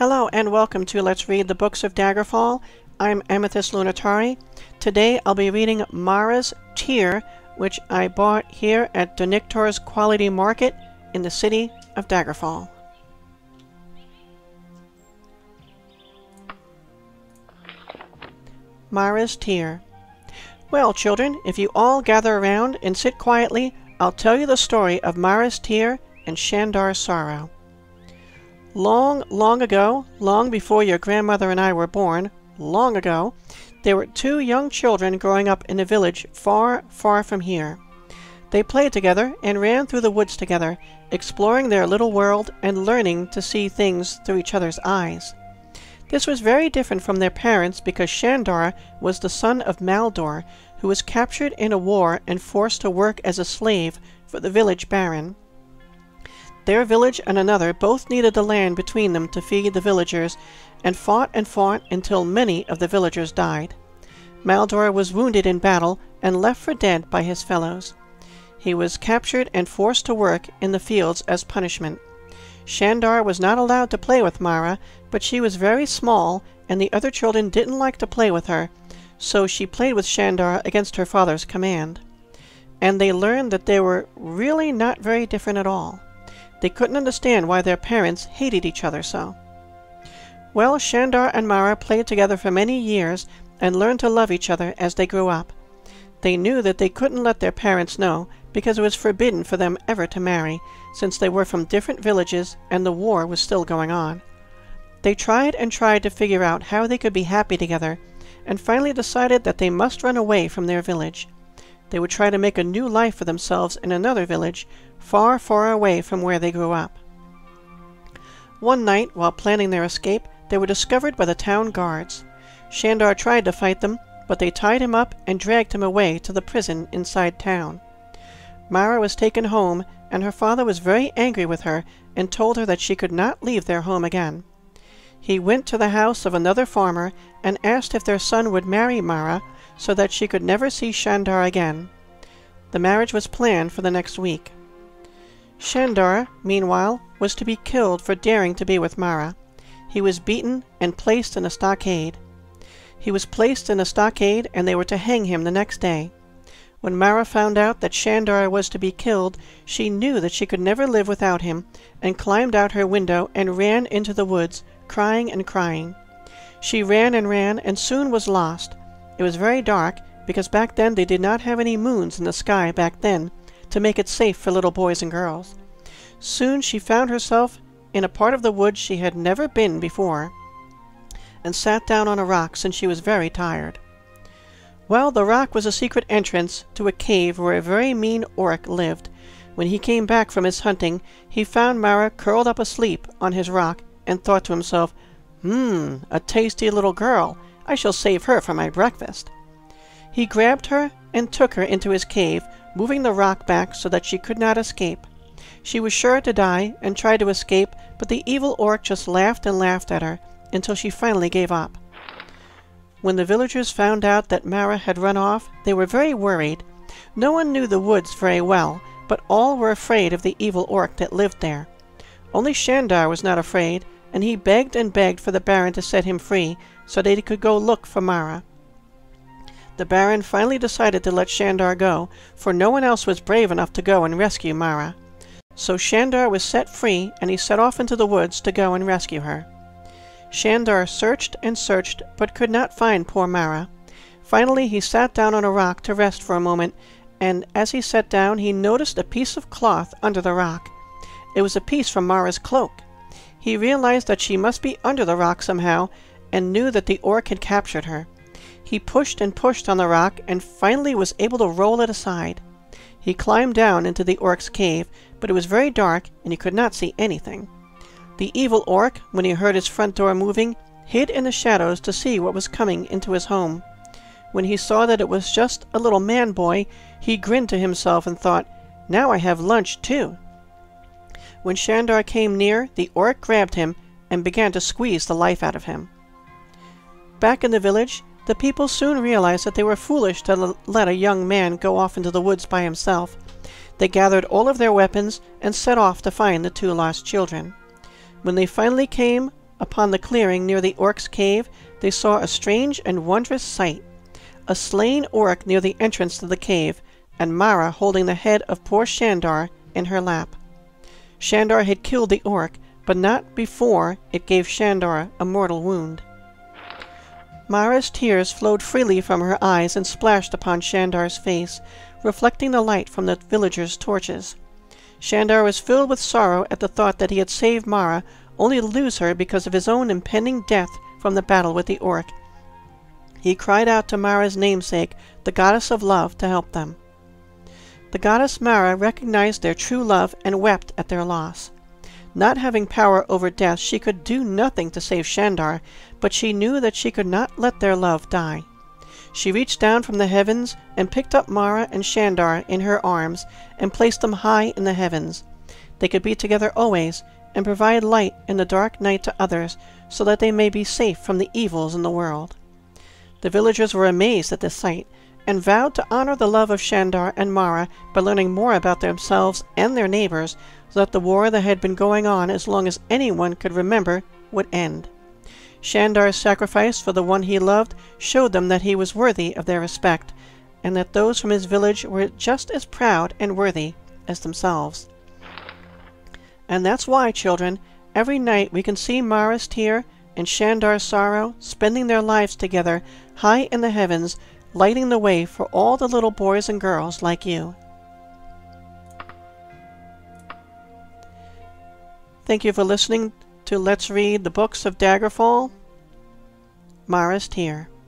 Hello and welcome to Let's Read the Books of Daggerfall. I'm Amethyst Lunatari. Today I'll be reading Mara's Tear, which I bought here at Donictor's Quality Market in the city of Daggerfall. Mara's Tear. Well, children, if you all gather around and sit quietly, I'll tell you the story of Mara's Tear and Shandar's Sorrow. Long, long ago, long before your grandmother and I were born, long ago, there were two young children growing up in a village far, far from here. They played together and ran through the woods together, exploring their little world and learning to see things through each other's eyes. This was very different from their parents because Shandar was the son of Maldor, who was captured in a war and forced to work as a slave for the village baron. Their village and another both needed the land between them to feed the villagers, and fought until many of the villagers died. Maldor was wounded in battle and left for dead by his fellows. He was captured and forced to work in the fields as punishment. Shandar was not allowed to play with Mara, but she was very small, and the other children didn't like to play with her, so she played with Shandar against her father's command. And they learned that they were really not very different at all. They couldn't understand why their parents hated each other so. Well, Shandar and Mara played together for many years and learned to love each other as they grew up. They knew that they couldn't let their parents know because it was forbidden for them ever to marry, since they were from different villages and the war was still going on. They tried and tried to figure out how they could be happy together, and finally decided that they must run away from their village. They would try to make a new life for themselves in another village, far, far away from where they grew up. One night, while planning their escape, they were discovered by the town guards. Shandar tried to fight them, but they tied him up and dragged him away to the prison inside town. Mara was taken home, and her father was very angry with her and told her that she could not leave their home again. He went to the house of another farmer and asked if their son would marry Mara so that she could never see Shandar again. The marriage was planned for the next week. Shandar, meanwhile, was to be killed for daring to be with Mara. He was beaten and placed in a stockade. He was placed in a stockade and they were to hang him the next day. When Mara found out that Shandar was to be killed, she knew that she could never live without him, and climbed out her window and ran into the woods, crying and crying. She ran and soon was lost. It was very dark, because back then they did not have any moons in the sky back then to make it safe for little boys and girls. Soon she found herself in a part of the woods she had never been before, and sat down on a rock since she was very tired. Well, the rock was a secret entrance to a cave where a very mean orc lived. When he came back from his hunting, he found Mara curled up asleep on his rock and thought to himself, a tasty little girl. I shall save her for my breakfast. He grabbed her and took her into his cave, moving the rock back so that she could not escape. She was sure to die and tried to escape, but the evil orc just laughed and laughed at her until she finally gave up. When the villagers found out that Mara had run off, they were very worried. No one knew the woods very well, but all were afraid of the evil orc that lived there. Only Shandar was not afraid, and he begged and begged for the baron to set him free so that he could go look for Mara. The baron finally decided to let Shandar go, for no one else was brave enough to go and rescue Mara. So Shandar was set free, and he set off into the woods to go and rescue her. Shandar searched and searched, but could not find poor Mara. Finally he sat down on a rock to rest for a moment, and as he sat down he noticed a piece of cloth under the rock. It was a piece from Mara's cloak. He realized that she must be under the rock somehow, and knew that the orc had captured her. He pushed and pushed on the rock, and finally was able to roll it aside. He climbed down into the orc's cave, but it was very dark, and he could not see anything. The evil orc, when he heard his front door moving, hid in the shadows to see what was coming into his home. When he saw that it was just a little man-boy, he grinned to himself and thought, "Now I have lunch too." When Shandar came near, the orc grabbed him and began to squeeze the life out of him. Back in the village, the people soon realized that they were foolish to let a young man go off into the woods by himself. They gathered all of their weapons and set off to find the two lost children. When they finally came upon the clearing near the orc's cave, they saw a strange and wondrous sight. A slain orc near the entrance to the cave, and Mara holding the head of poor Shandar in her lap. Shandar had killed the orc, but not before it gave Shandar a mortal wound. Mara's tears flowed freely from her eyes and splashed upon Shandar's face, reflecting the light from the villagers' torches. Shandar was filled with sorrow at the thought that he had saved Mara, only to lose her because of his own impending death from the battle with the orc. He cried out to Mara's namesake, the goddess of love, to help them. The goddess Mara recognized their true love and wept at their loss. Not having power over death, she could do nothing to save Shandar, but she knew that she could not let their love die. She reached down from the heavens and picked up Mara and Shandar in her arms and placed them high in the heavens. They could be together always and provide light in the dark night to others, so that they may be safe from the evils in the world. The villagers were amazed at this sight, and vowed to honor the love of Shandar and Mara by learning more about themselves and their neighbors, so that the war that had been going on as long as anyone could remember would end. Shandar's sacrifice for the one he loved showed them that he was worthy of their respect, and that those from his village were just as proud and worthy as themselves. And that's why, children, every night we can see Mara's tear and Shandar's sorrow spending their lives together high in the heavens, lighting the way for all the little boys and girls like you. Thank you for listening to Let's Read the Books of Daggerfall. Mara's Tear.